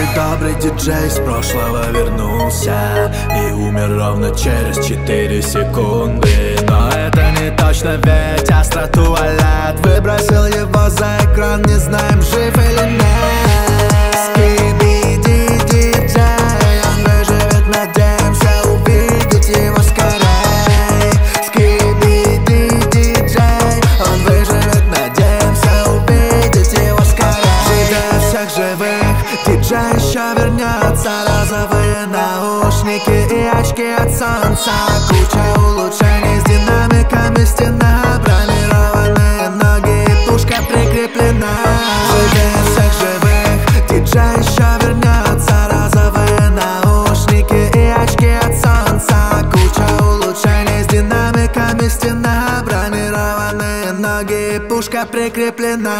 добрый диджей с прошлого вернулся и умер ровно через 4 секунды. Но это не точно, ведь астро-туалет выбросил его за экран, не знаем, жив или нет. Скибиди диджей, он выживет, надеемся увидеть его скорей. Скибиди диджей, он выживет, надеемся увидеть его скорей. Живее всех живых, диджей еще вернется. Розовые наушники и очки от солнца, куча улучшений с динамиками, стена, бронированные ноги и пушка прикреплена. Живее всех живых, диджей еще вернется. Розовые наушники и очки от солнца, куча улучшений с динамиками, стена, бронированные ноги и пушка прикреплена.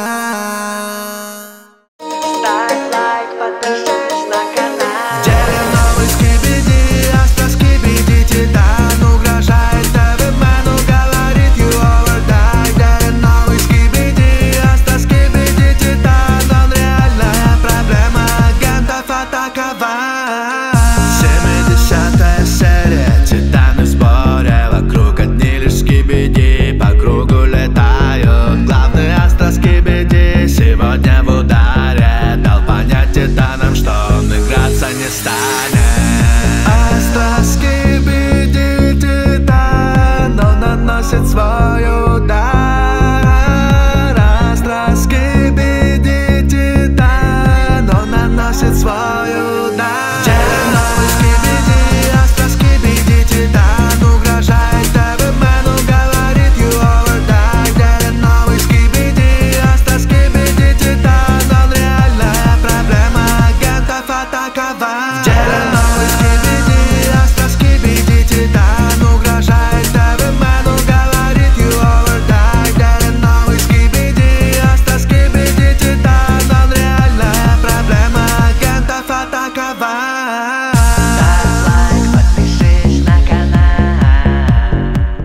Ставь лайк, подпишись на канал. Деле новый скибиди, астро скибиди титан угрожает ТВ-мену, говорит you overdie. Деле новый скибиди, астро скибиди титан, он реальная проблема агентов атаковать. 70-я серия, титаны в сборе, вокруг одни лишь скибиди, по кругу летают. Главный астро скибиди сегодня в ударе, дал понять титанам, что он играться не станет. Астро скибиди титан, он наносит свой удар. Астро скибиди титан, он наносит свой удар. Деле новый скибиди, астро скибиди титан угрожает ТВ-мену, говорит you overdie. Деле новый скибиди, астро скибиди титан, он реальная проблема агентов атаковать. Деле новый скибиди, астро скибиди титан угрожает ТВ-мену, говорит you overdie. Деле новый скибиди, астро скибиди титан, он реальная проблема агентов атаковать. Ставь лайк, подпишись на канал.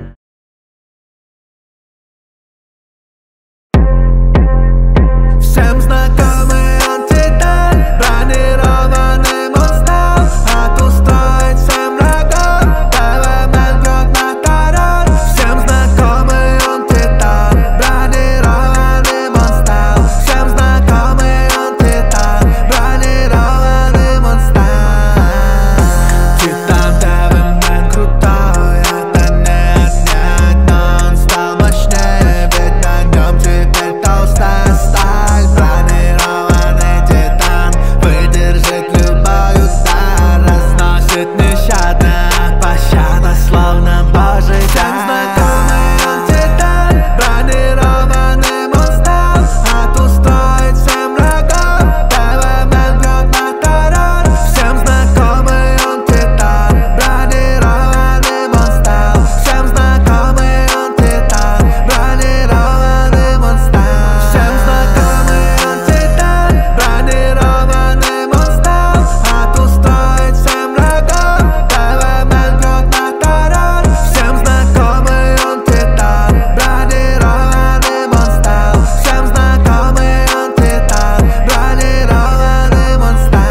Всем знакомый он титан, бронированным он стал, отустроить всем врагов, ТВ-мен бьет на таран. Всем знакомый он титан, бронированным он стал. Всем знакомый он титан, бронированным он стал. Титан ТВ-мен крутой, это не отнять, но он стал мощнее, ведь на нем теперь толстая сталь. Бронированный титан выдержит любой удар, разносит нещадно, пощада словно божий дар. Всем знакомый он титан, бронированным он стал, отустроить всем врагов, ТВ-мен бьет на таран. Всем знакомый он титан, бронированным он стал. Всем знакомый он титан, бронированным он стал. Всем знакомый он титан, бронированным он стал, отустроить всем врагов, ТВ-мен бьет на таран. Всем знакомый он титан, бронированным он стал. Всем знакомый он титан, бронированным он стал.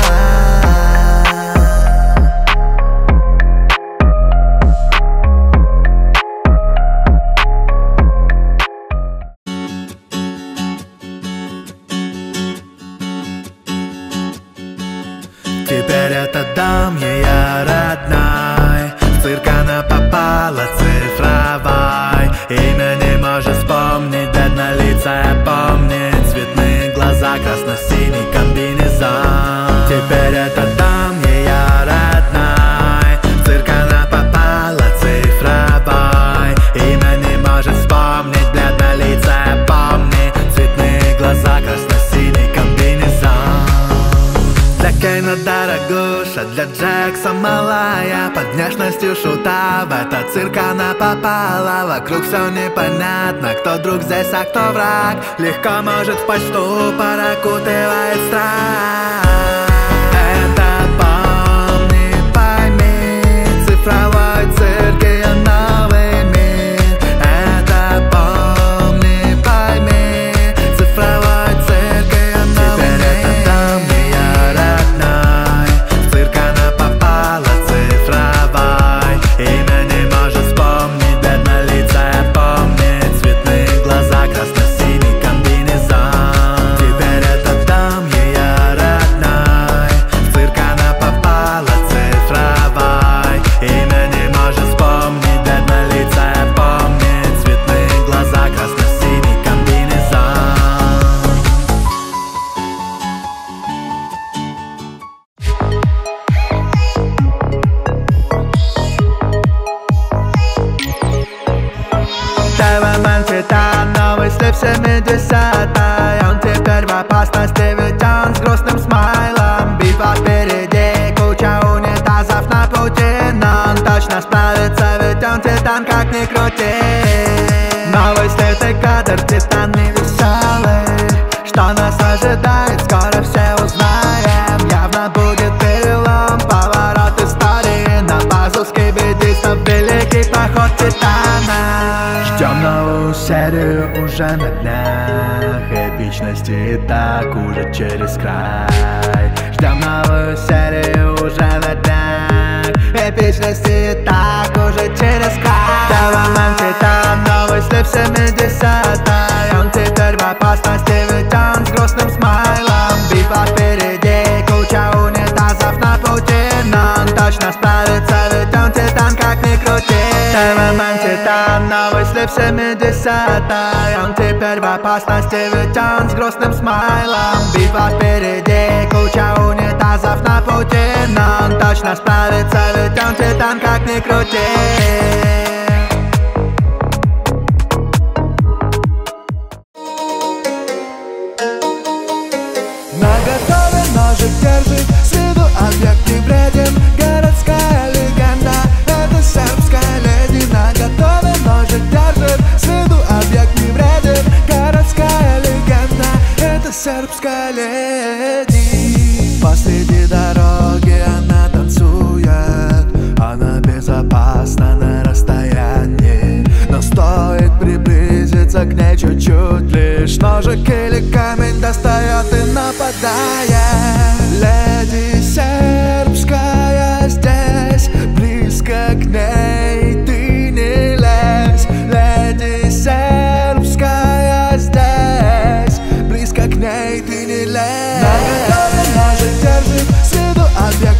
Теперь этот дом ее родной, в цирк она попала цифровой. Имя не может вспомнить, бледнолицая помнит, цветные глаза, красно-синий комбинезон. Теперь этот дом ее родной, в цирк она попала цифровой. Имя не может вспомнить, бледнолицая помнит, цветные глаза, красно-синий комбинезон. Для Кейна дорогуша, для Джекса малая, под внешностью шута в этот цирк она попала. Вокруг все непонятно, кто друг здесь, а кто враг. Легко может впасть в ступор, окутывает страх. Это помни, пойми, цифровой цирк ее новый мир. Это помни, пойми, цифровой цирк ее новый мир. Теперь это дом ее опасности, ведь он с грустным смайлом. Битва впереди, куча унитазов на пути, но он точно справится, ведь он титан, как ни крути. Новый слитый кадр, титаны веселый. Что нас ожидает, скоро все узнаем. Явно будет перелом, поворот истории. На базу скибидистов великий поход титана. Ждем новую серию уже на днях. Эпичности и так уже через край. Ждем новую серию уже на днях. Эпичности и так уже через край. Деваман титан, новый слив 70-й. Он теперь в опасности, ведь он с грустным смайлом. Битва впереди, куча унитазов на пути, но он точно справится, ведь он титан, как ни крути. Деваман титан, новый слив 70-й. Он теперь в опасности, ведь он с грустным смайлом. Битва впереди, куча унитазов на пути, но он точно справится, ведь он титан, как ни крути. Наготове ножик держит, с виду объект не вреден. Городская легенда, это сербская леди. Наготове ножик держит, с виду объект не вреден. Городская легенда, это сербская леди. Посреди дороги она танцует, она безопасна на расстоянии, но стоит приблизиться к ней чуть-чуть лишь. Ножик или камень достает и нападает. Леди сербская здесь, близко к ней ты не лезь. Леди сербская здесь, близко к ней ты не лезь. Наготове ножик держит, с виду объект